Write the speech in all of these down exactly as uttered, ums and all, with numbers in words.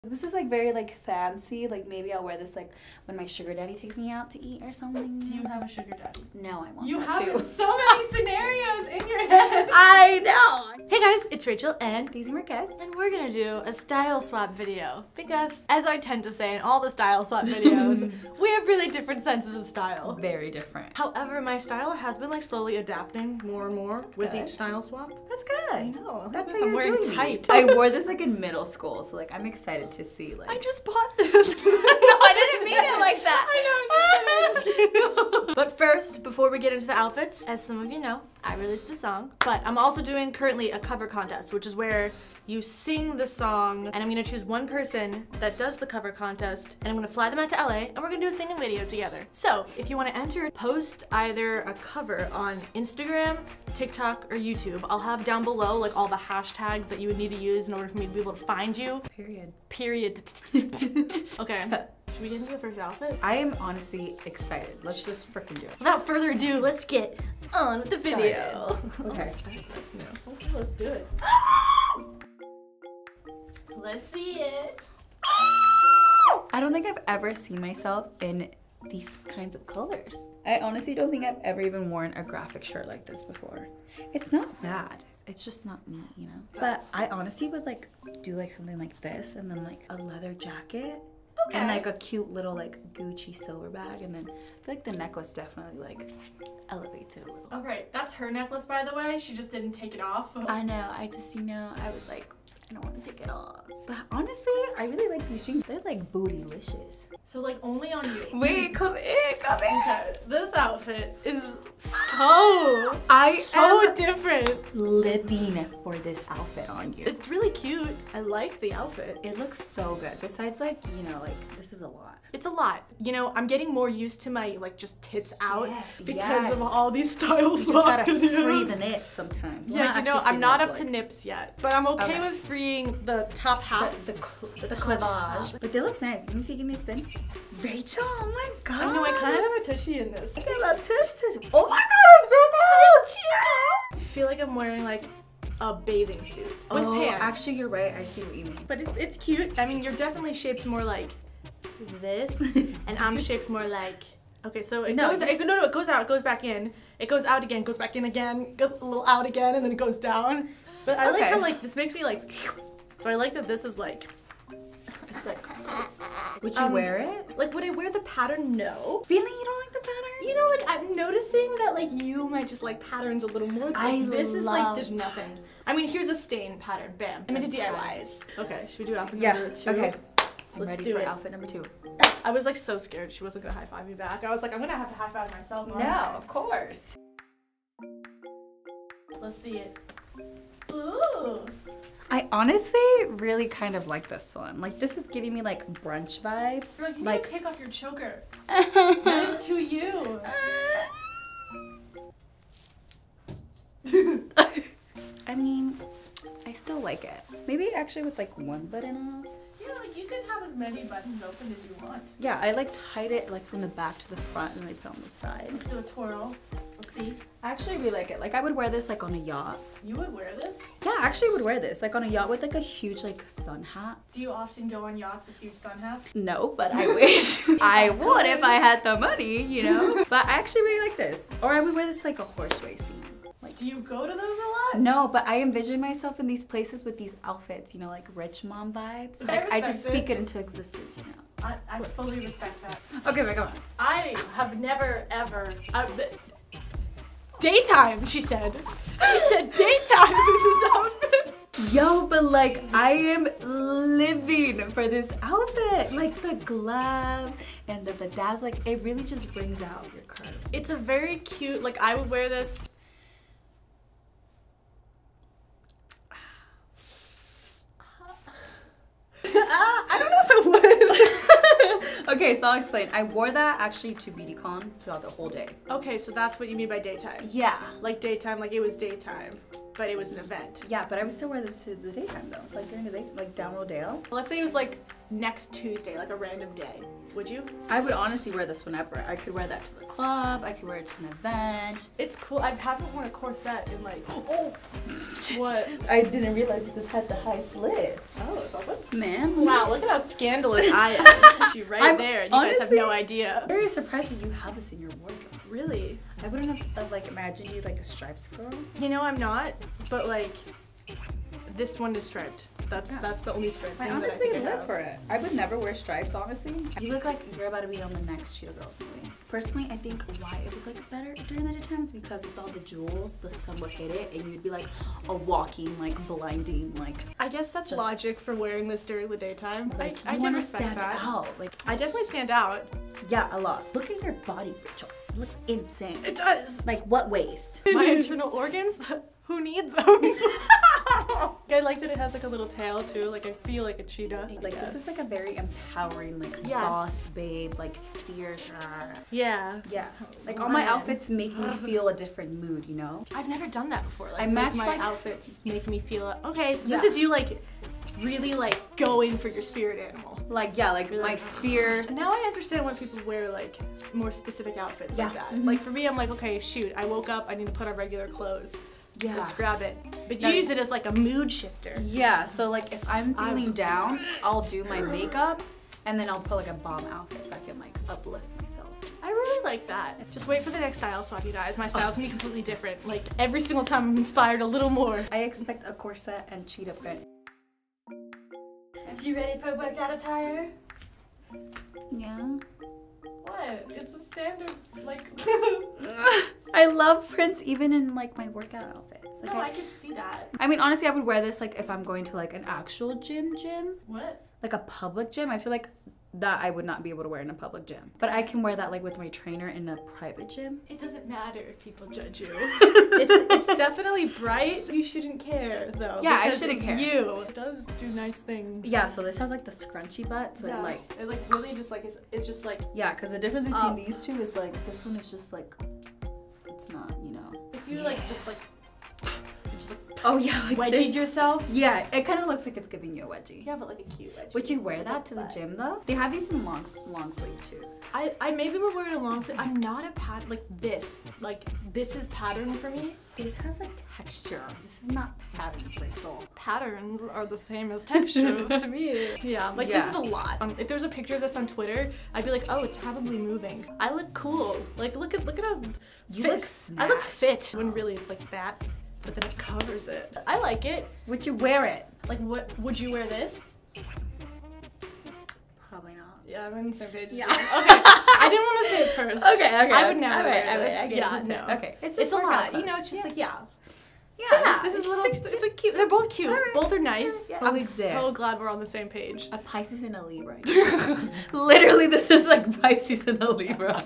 This is like very like fancy, like maybe I'll wear this like when my sugar daddy takes me out to eat or something. Do you have a sugar daddy? No, I want you that have too. So many scenarios in your head. I know! Hey guys, it's Rachel and Daisy Marquez. And we're gonna do a style swap video because, as I tend to say in all the style swap videos, we have really different senses of style. Very different. However, my style has been like slowly adapting more and more That's with good. each style swap. That's good. I know. That's why why I'm you're wearing doing tight. these. I wore this like in middle school, so like I'm excited to see like. I just bought this. No, I didn't mean it like that. I know, I'm just kidding, I'm just kidding. But first, before we get into the outfits, as some of you know, I released a song, but I'm also doing currently a cover contest, which is where you sing the song, and I'm gonna choose one person that does the cover contest, and I'm gonna fly them out to L A, and we're gonna do a singing video together. So, if you wanna enter, post either a cover on Instagram, TikTok, or YouTube. I'll have down below like all the hashtags that you would need to use in order for me to be able to find you. Period. Period. Okay. Should we get into the first outfit? I am honestly excited. Let's just freaking do it. Without further ado, let's get on with the video. Okay. Let's, okay, let's do it. Let's see it. I don't think I've ever seen myself in these kinds of colors. I honestly don't think I've ever even worn a graphic shirt like this before. It's not bad. It's just not me, you know? But I honestly would like do like something like this and then like a leather jacket. Okay. And like a cute little like Gucci silver bag, and then I feel like the necklace definitely like elevates it a little. Oh right, that's her necklace by the way. She just didn't take it off. I know, I just, you know, I was like, I don't want to take it off. But honestly, I really like these jeans. They're like bootylicious. So like only on you. Wait, come in, come in. Okay, this outfit is so, I so am different. Living for this outfit on you. It's really cute. I like the outfit. It looks so good. Besides like, you know, like this is a lot. It's a lot. You know, I'm getting more used to my like just tits out Yes, because yes. of all these style You swap just gotta videos. free the nips sometimes. Well, Yeah, you know, I'm not up to nips yet, but I'm okay, Okay. with freeing the top half. The, the, cl the, the cleavage. But they looks nice. Let me see, give me a spin. Rachel, oh my god. I know, I kind of have a tushy in this. I got a tush tush. Oh my god, I'm so I feel like I'm wearing like a bathing suit with oh, pants. actually, you're right. I see what you mean. But it's it's cute. I mean, you're definitely shaped more like this, and I'm shaped more like. Okay, so it No, goes. It, no, no, it goes out. It goes back in. It goes out again. Goes back in again. Goes a little out again, and then it goes down. But I like Okay. how like this makes me like. So I like that this is like. It's like. Would you Um, wear it? Like, would I wear the pattern? No. Really? You don't like the pattern? You know, like I'm noticing that like you might just like patterns a little more. Like, I this is like love there's nothing. I mean, here's a stain pattern. Bam. I'm into D I Ys. Okay, should we do outfit number two? Okay. I'm Let's ready do for it. outfit number two. I was like so scared she wasn't gonna high five me back. I was like, I'm gonna have to high five myself. aren't No, I? of course. Let's see it. Ooh. I honestly really kind of like this one. Like this is giving me like brunch vibes. You're like, you like need to take off your choker. That is to you. I mean, I still like it. Maybe actually with like one button off. Yeah, like you can have as many buttons open as you want. Yeah, I like tied it like from the back to the front and then I put it on the side. Let's do a twirl. Let's see. I actually really like it. Like I would wear this like on a yacht. You would wear this? Yeah, I actually would wear this like on a yacht with like a huge like sun hat. Do you often go on yachts with huge sun hats? No, but I wish I would if I had the money, you know? But I actually really like this. Or I would wear this like a horse racing. Like, do you go to those a lot? no, but I envision myself in these places with these outfits, you know, like rich mom vibes. I Like I just respect speak it. it into existence, you know? I, I fully respect that. Okay, wait, come on. I have never ever. Uh, th- daytime, she said. She said daytime with this outfit. Yo, but like I am living for this outfit. Like the glove and the bedazzle, like it really just brings out your curves. It's a very cute, like I would wear this. I don't know if I would. Okay, so I'll explain. I wore that actually to BeautyCon throughout the whole day. Okay, so that's what you mean by daytime. Yeah. Like daytime, like it was daytime. but it was an event. Yeah, but I would still wear this to the daytime though. It's like during the day, like down Rodale. Let's say it was like next Tuesday, like a random day. Would you? I would honestly wear this whenever. I could wear that to the club. I could wear it to an event. It's cool. I haven't worn a corset in like. Oh. What? I didn't realize that this had the high slits. Oh, it's awesome. Man. Wow, look at how scandalous I am. She right I'm there. You honestly, guys have no idea. I'm very surprised that you have this in your wardrobe. Really? I wouldn't have uh, like imagined you like a stripes girl. You know, I'm not, but like this one is striped. That's Yeah. that's the only stripe I thing honestly that I think I live have. for it. I would never wear stripes, honestly. You look like you're about to be on the next Cheetah Girls movie. Personally, I think why it would look better during the daytime is because with all the jewels, the sun would hit it and you'd be like a walking, like blinding, like. I guess that's Just- logic for wearing this during the daytime. Like I, I you can want to respect stand that. out. Like I definitely stand out. yeah, a lot. Look at your body, Rachel. It looks insane. It does. Like what waist? My internal organs. Who needs them? I like that it has like a little tail too. Like I feel like a cheetah. Like this is like a very empowering, like Yes. boss babe, like fierce. Yeah. Yeah. Like all my Lion. outfits make me feel a different mood, you know? I've never done that before. Like I make match, my like- outfits make me feel okay. So Yeah. this is you like really like going for your spirit animal. Like yeah, like my fierce. Now I understand why people wear like more specific outfits like Yeah. that. Mhm. Like for me, I'm like, okay, shoot, I woke up, I need to put on regular clothes. Yeah. Let's grab it. But you No. use it as like a mood shifter. Yeah, so like if I'm I'm- feeling down, I'll do my makeup and then I'll put like a bomb outfit so I can like uplift myself. I really like that. Just wait for the next style swap, you guys. My style's gonna be completely different. Like every single time I'm inspired a little more. I expect a corset and cheetah print. Are you ready for workout attire? Yeah. What? It's a standard, like... I love prints even in like my workout outfits. Like no, I, I can see that. I mean honestly I would wear this like if I'm going to like an actual gym gym. What? Like a public gym. I feel like that I would not be able to wear in a public gym. But I can wear that like with my trainer in a private gym. It doesn't matter if people judge you. it's it's definitely bright. You shouldn't care though. Yeah, I because shouldn't it's care. You. It does do nice things. Yeah, so this has like the scrunchy butt, so Yeah. it like it like really just like it's, it's just like yeah, because the difference between Up. these two is like this one is just like it's not, you know. if you like just like just like Oh yeah, like wedgied this. yourself. Yeah, it kind of looks like it's giving you a wedgie. Yeah, but like a cute wedgie. Would you wear that to the gym though? They have these in long long sleeve too. I, I maybe would wear it a long sleeve. I'm not a pat like this. Like this is pattern for me. This has like texture. This is not patterns, Rachel. Patterns are the same as textures to me. Yeah, like Yeah. this is a lot. Um, if there's a picture of this on Twitter, I'd be like, oh, it's probably moving. I look cool. Like look at look at how You fit. look I look snatched. fit when really it's like that, but then it covers it. I like it. Would you wear it? Like what? Would you wear this? Probably not. Yeah, I'm on the same page. as Yeah. you. Okay. I didn't want to say it first. Okay, okay. I would never All right, wear all right, this. I guess yeah, it's no. a- okay. It's It's, just a workout lot. You clothes. know, it's just Yeah. like yeah. Yeah, Yeah, this, this is it's, a little. six- it's a cute. They're both cute. All right. Both are nice. Yeah, I'm exist. so glad we're on the same page. A Pisces and a Libra. Literally, this is like Pisces and a Libra.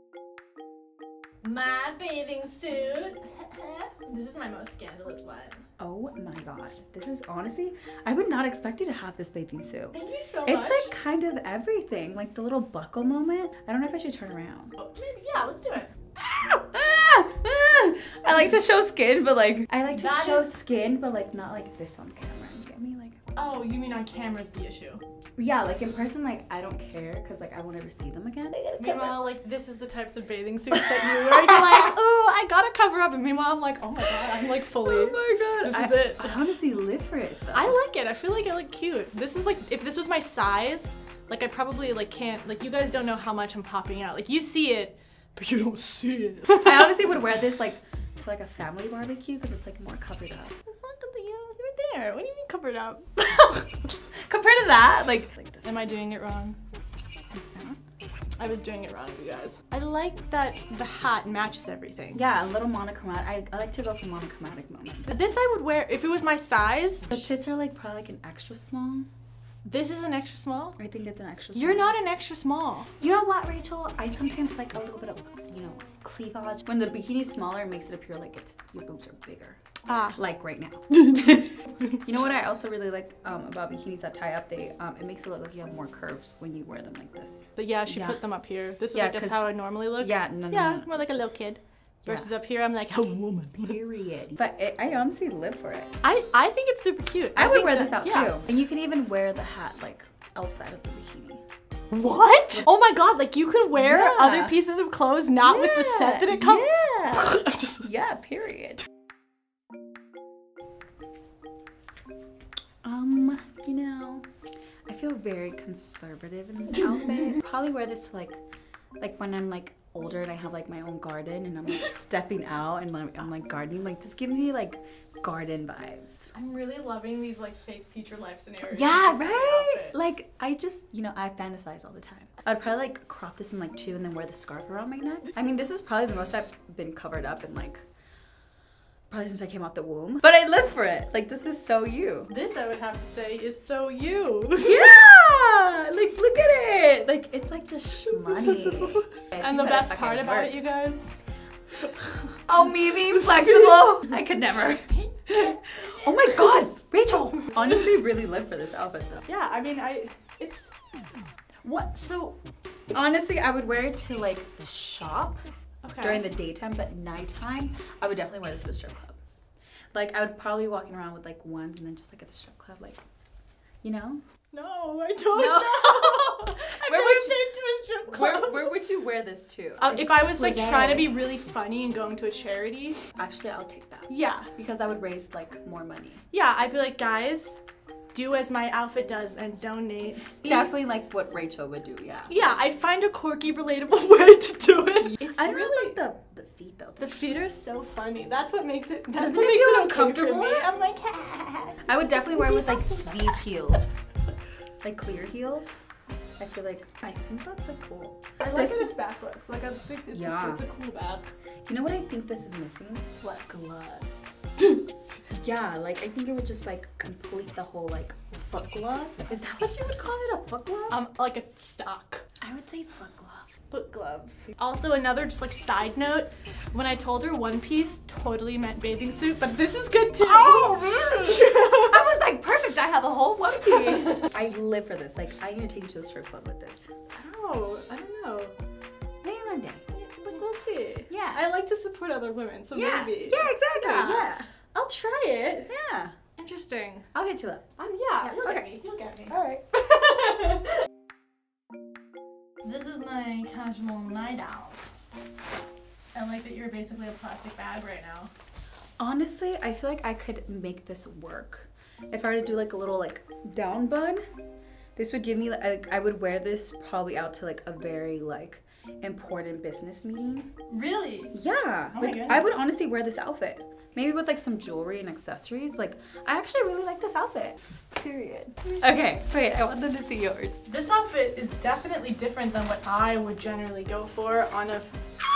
My bathing suit. This is my most scandalous one. Oh my god. This is honestly, I would not expect you to have this bathing suit. Thank you so It's much. like kind of everything. Like the little buckle moment. I don't know if I should turn around. Oh, maybe, yeah, let's do it. Ah, ah, ah. I like to show skin, but like, I like to That show is- skin, but like not like this on camera. You get me? Like, Oh, you mean on camera's the issue? yeah, like in person, like I don't care because like I won't ever see them again. Meanwhile, like this is the types of bathing suits that you wear. You're like, oh, I gotta cover up, and meanwhile, I'm like, oh my god, I'm like fully. Oh my god. This I, is it. I honestly live for it though. I like it. I feel like I look cute. This is like, if this was my size, like I probably like can't, like you guys don't know how much I'm popping out. Like you see it, but you don't see it. I honestly would wear this like to like a family barbecue because it's like more covered up. It's not good that you right there. What do you mean covered up? Compared to that, like, like this. Am I doing it wrong? Huh? I was doing it wrong, you guys. I like that the hat matches everything. Yeah, a little monochromatic. I, I like to go for monochromatic moments. This I would wear if it was my size. The tits are like probably like an extra small. This is an extra small. I think it's an extra small. You're not an extra small. You know what, Rachel? I sometimes like a little bit of, you know, cleavage. When the bikini's smaller, it makes it appear like it's your boobs are bigger. Ah. Like right now. You know what I also really like um, about bikinis that tie up? They um, it makes it look like you have more curves when you wear them like this. But yeah, she Yeah. put them up here. This is Yeah, I guess 'cause- how I normally look. Yeah, no, no, Yeah, no, no. more like a little kid. Versus yeah. up here, I'm like a woman. Period. But it, I honestly live for it. I, I think it's super cute. I, I would wear that, this out yeah. too. And you can even wear the hat like outside of the bikini. What? Oh my god, like you could wear yeah. other pieces of clothes not yeah. with the set that it comes. Yeah. Just... yeah, period. Um, you know, I feel very conservative in this outfit. Probably wear this to like, like when I'm like older and I have like my own garden and I'm like stepping out and like I'm like gardening. Like this gives me like garden vibes. I'm really loving these like fake future life scenarios. Yeah, right? Like I just, you know, I fantasize all the time. I'd probably like crop this in like two and then wear the scarf around my neck. I mean, this is probably the most I've been covered up in like probably since I came out the womb. But I live for it. Like, this is so you. This, I would have to say, is so you. Yeah! Like, look at it. Like, it's like just money. And the best part about it, you guys? Oh, me being flexible. I could never. Oh my god, Rachel. Honestly, really live for this outfit, though. Yeah, I mean, I, it's, what, so. Honestly, I would wear it to, like, shop. Okay. During the daytime, but nighttime, I would definitely wear this to the strip club. Like, I would probably be walking around with like ones and then just like at the strip club, like, you know? No, I don't no. know. I've where never would you, been to a strip club. Where, where would you wear this to? Uh, if I was like trying to be really funny and going to a charity. Actually, I'll take that. Yeah. Because that would raise like more money. Yeah, I'd be like, guys, do as my outfit does and donate. Definitely like what Rachel would do, yeah. Yeah, I'd find a quirky, relatable way to do it. It's I really like the, the feet though. The feet are so funny. That's what makes it. That's Doesn't what it makes feel it uncomfortable? okay for me. I'm like, I would definitely wear it with like these heels, like clear heels. I feel like I think that's like cool. I like this, that it's backless. Like I think it's, yeah. a, it's a cool back. You know what I think this is missing? What? Gloves. Yeah, like I think it would just like complete the whole like foot glove. Is that what you would call it, a foot glove? Um, like a stock. I would say foot glove. Foot gloves. Also, another just like side note, when I told her one piece totally meant bathing suit, but this is good too. Oh, really? I was like, perfect, I have a whole one piece. I live for this. Like, I need to take you to a strip club with this. Oh, I don't know. Maybe one day. Like, we'll see. Yeah. I like to support other women, so yeah. maybe. Yeah, exactly. Yeah. yeah. I'll try it. Yeah. Interesting. I'll hit you up. Um, yeah, yeah. you'll Okay. get me. You'll get me. All right. This is my casual night out. I like that you're basically a plastic bag right now. Honestly, I feel like I could make this work. If I were to do like a little like down bun, this would give me like, I would wear this probably out to like a very like important business meeting. Really? Yeah. Oh like I would honestly wear this outfit. Maybe with like some jewelry and accessories. Like, I actually really like this outfit. Period. Okay, wait, I want them to see yours. This outfit is definitely different than what I would generally go for on a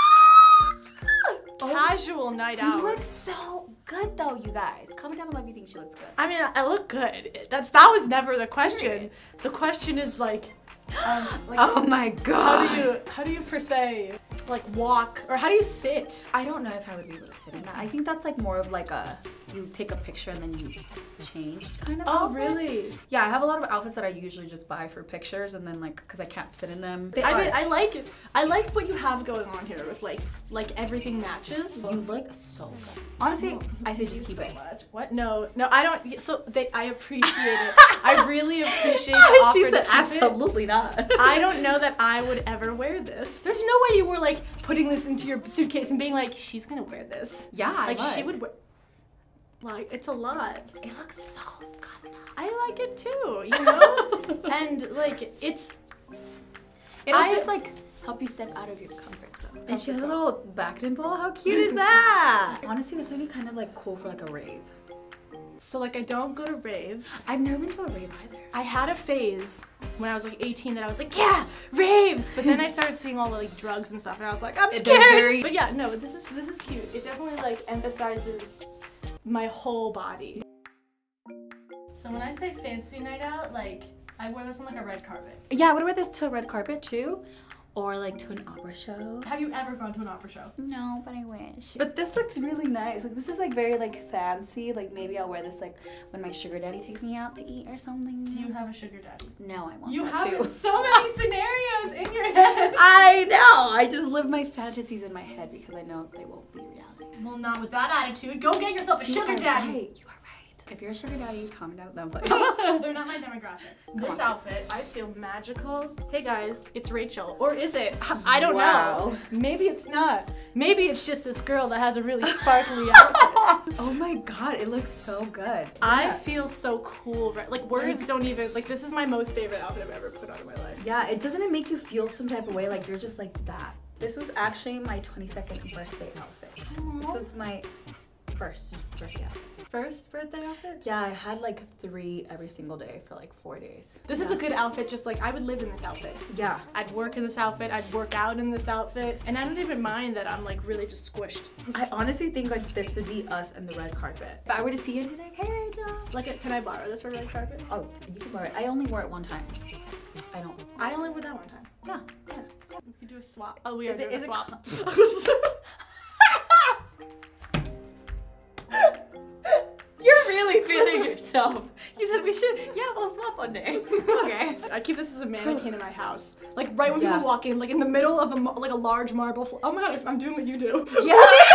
casual night out. You look so good though, you guys. Comment down below if you think she looks good. I mean, I look good. That's That was never the question. Period. The question is like, um, like oh my god. How do you, how do you per se, like walk, or how do you sit? I don't know if I would be able to sit in that. I think that's like more of like a, you take a picture and then you change kind of Oh, outfit. really? Yeah, I have a lot of outfits that I usually just buy for pictures and then like, cause I can't sit in them. They I are, mean, I like it. I like what you have going on here with like, like everything matches. You look so good. Honestly, I say just keep so it. Much. What? No, no, I don't. So they, I appreciate it. I really appreciate the offer She to said keep absolutely it. not. I don't know that I would ever wear this. There's no way you were like putting this into your suitcase and being like, she's gonna wear this. Yeah, I like was. she would wear. Like it's a lot. It looks so good. I like it too, you know. And like it's. It'll I, just like help you step out of your comfort zone. Comfort And she has zone. a little back dimple. How cute is that? Honestly, this would be kind of like cool for like a rave. So like I don't go to raves. I've never been to a rave either. I had a phase when I was like eighteen that I was like, yeah, raves. But then I started seeing all the like drugs and stuff, and I was like, I'm They're scared. very- But yeah, no, this is this is cute. It definitely like emphasizes my whole body. So when I say fancy night out, like I wear this on like a red carpet. Yeah, I would wear this to a red carpet too. Or like to an opera show. Have you ever gone to an opera show? No, but I wish. But this looks really nice. Like this is like very like fancy. Like maybe I'll wear this like when my sugar daddy takes me out to eat or something. Do you have a sugar daddy? No, I want You that have too. so many scenarios in your head. I know. I just live my fantasies in my head because I know they won't be reality. Well, not with that attitude. Go get yourself a You sugar are daddy. Right. You are right. If you're a sugar daddy, comment out down below. They're not my demographic. This on. outfit, I feel magical. Hey guys, it's Rachel. Or is it? I don't Wow. know. Maybe it's not. Maybe it's just this girl that has a really sparkly outfit. Oh my god, it looks so good. I Yeah. feel so cool, right? Like words don't even, like this is my most favorite outfit I've ever put on in my life. Yeah, it doesn't it make you feel some type of way like you're just like that. This was actually my twenty-second birthday outfit. Aww. This was my first birthday outfit. First birthday outfit? Yeah, I had like three every single day for like four days. This yeah. is a good outfit, just like I would live in this outfit. Yeah. I'd work in this outfit, I'd work out in this outfit, and I don't even mind that I'm like really just squished. I honestly think like this would be us and the red carpet. If I were to see it, I'd be like, hey Rachel. Like, can I borrow this for red carpet? Oh, you can borrow it. I only wore it one time. I don't. I only wore that one time. Yeah. Yeah. We could do a swap. Oh, we Is are it- doing is a it swap. You're really feeling yourself. You said we should, yeah, we'll swap one day. Okay. I keep this as a mannequin in my house. Like right when Yeah. people walk in, like in the middle of a mar- like a large marble floor. Oh my god, I'm doing what you do. Yeah.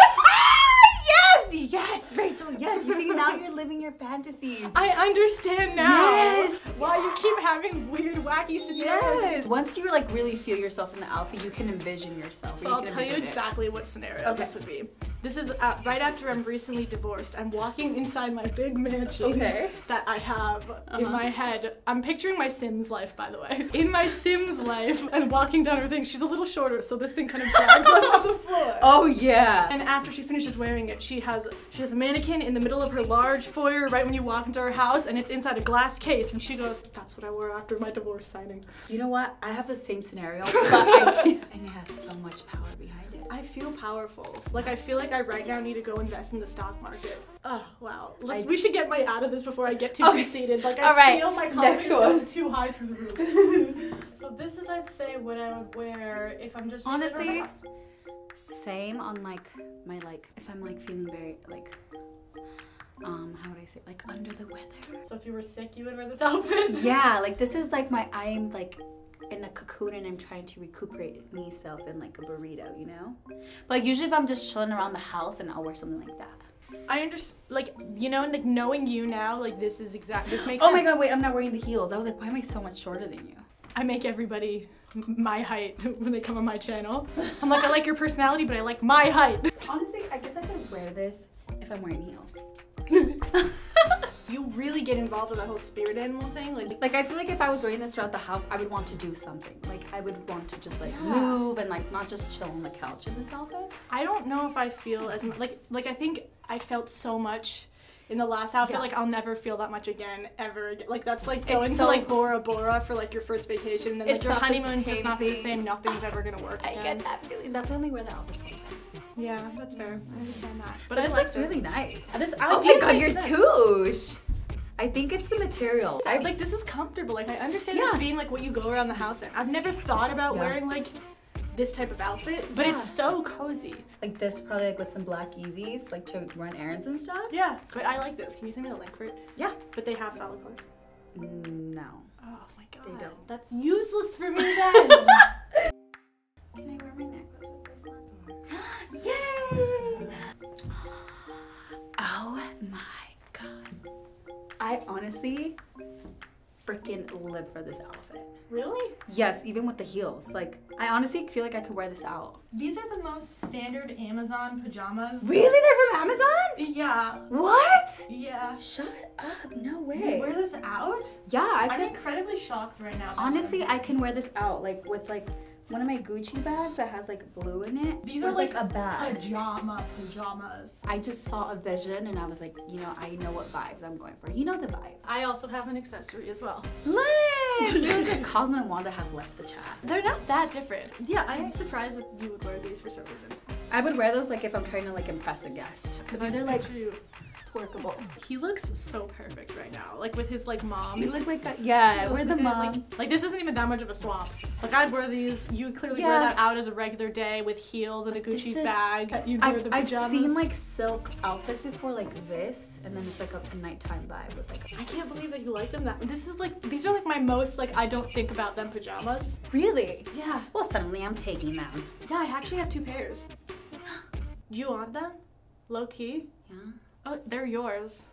Yes, yes, Rachel, yes. You see, now you're living your fantasies. I understand now. Yes. Why you keep having weird, wacky scenarios. Yes. Once you like really feel yourself in the outfit, you can envision yourself. So or I'll can tell you envision it. exactly what scenario Okay. this would be. This is uh, right after I'm recently divorced. I'm walking inside my big mansion Okay. that I have in Uh-huh. my head. I'm picturing my Sims life, by the way. In my Sims life, and walking down her thing. She's a little shorter, so this thing kind of drags onto the floor. Oh yeah. And after she finishes wearing it, she has she has a mannequin in the middle of her large foyer right when you walk into her house, and it's inside a glass case. And she goes, "That's what I wore after my divorce signing." You know what? I have the same scenario, but I feel, and it has so much power behind it. I feel powerful. Like I feel like I right now need to go invest in the stock market. Oh wow. Let's, I- we should get my out of this before I get too Okay. conceited. Like I All right. feel my Next confidence one. going too high through the roof. So this is, I'd say, what I would wear if I'm just chilling Honestly, around the house. Same on like my like if I'm like feeling very like um how would I say it? Like under the weather. So if you were sick, you would wear this outfit. Yeah, like this is like my I am like in a cocoon and I'm trying to recuperate myself in like a burrito, you know? But like usually if I'm just chilling around the house and I'll wear something like that. I understand, like, you know, like knowing you now, like this is exact. This makes Oh sense. my god, wait, I'm not wearing the heels. I was like, why am I so much shorter than you? I make everybody m- my height when they come on my channel. I'm like, I like your personality, but I like my height. Honestly, I guess I could wear this if I'm wearing heels. You really get involved with that whole spirit animal thing, like. Like I feel like if I was wearing this throughout the house, I would want to do something. Like I would want to just like Yeah. move and like not just chill on the couch in this outfit. I don't know if I feel as mu- like like I think I felt so much in the last outfit. Yeah. Like I'll never feel that much again ever again. Like that's like going It's to so- like Bora Bora for like your first vacation, and then like It's your not the honeymoon's just same not the thing. same. Nothing's ever gonna work I again. get that feeling. That's why I only wear the outfits one time. Yeah, that's fair. I understand that. But, But I this like looks really nice. This Oh idea my god, makes your sense. touche! I think it's the material. I like this is comfortable. Like I understand Yeah. this being like what you go around the house in. I've never thought about Yeah. wearing like this type of outfit, but Yeah. it's so cozy. Like this, probably like with some black Yeezys, like to run errands and stuff. Yeah, but I like this. Can you send me the link for it? Yeah. But they have solid color. Mm, no. Oh my god. They don't. That's useless for me then. Can I wear my necklace with this one? Yay! Oh my god. I honestly freaking live for this outfit. Really? Yes, even with the heels. Like, I honestly feel like I could wear this out. These are the most standard Amazon pajamas. Really? They're from Amazon? Yeah. What? Yeah. Shut up. No You way. wear this out? Yeah, I I'm could. incredibly shocked right now. Honestly, I can wear this out. Like, with like one of my Gucci bags that has like blue in it. These with, are like a bag. pajama pajamas. I just saw a vision and I was like, you know, I know what vibes I'm going for. You know the vibes. I also have an accessory as well. Lit! You look like Cosmo and Wanda have left the chat. They're not that different. Yeah, I'm surprised that you would wear these for some reason. I would wear those like if I'm trying to like impress a guest. Because These I are like picture you workable. He looks so perfect right now. Like with his like moms. You look like that. Yeah, we're the moms. Like, like this isn't even that much of a swap. Like I'd wear these. You would clearly Yeah. wear that out as a regular day with heels and a Gucci This is- bag. You'd wear I've, the I've pajamas. seen like silk outfits before, like this, and then it's like a, a nighttime vibe with like. I can't believe that you like them that. This is like these are like my most like I don't think about them pajamas. Really? Yeah. Well, suddenly I'm taking them. Yeah, I actually have two pairs. You want them? Low key? Yeah. Oh, they're yours.